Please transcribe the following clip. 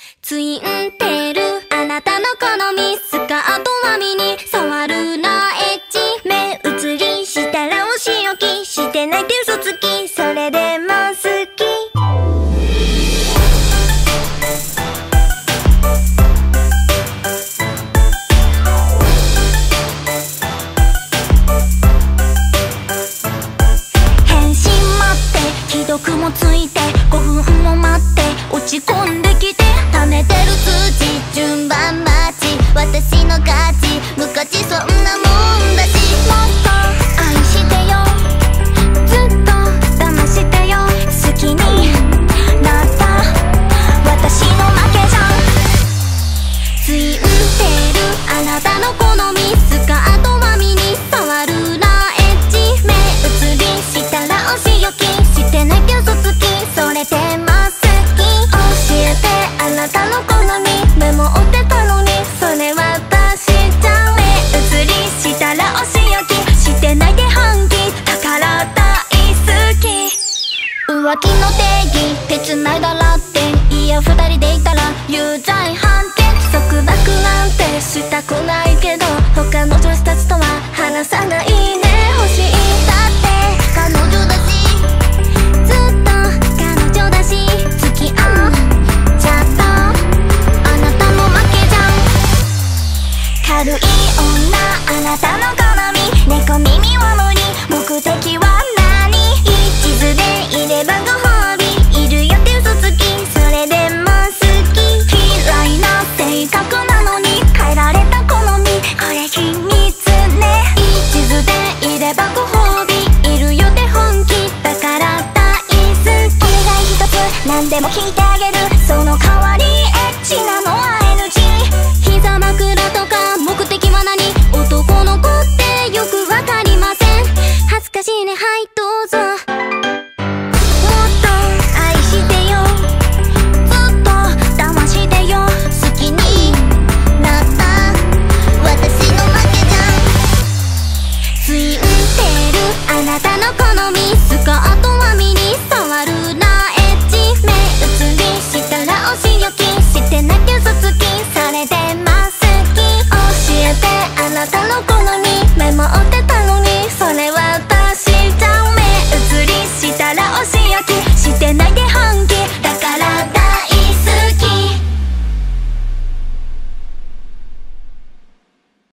ツインテール、あなたの好み、スカートはミニ、触るなエッジ、目移りしたらお仕置き、してないって嘘つき、それでも好き。返信待って、既読もついて、5分も待って、落ち込んできて、貯めてる数字、順番待ち、私の勝ち、昔そんなもんだし、もっと愛してよ、ずっと騙してよ、好きになった私の負けじゃん。ツインテール、あなたの好み、スカートはミニ、触るなエッジ、目移りしたらお仕置き、してないって嘘つき、それでも好き。教えてあなたの好み、メモってたのに、それ私じゃん。目移りしたらお仕置き、してないって反撃、だから大好き。浮気の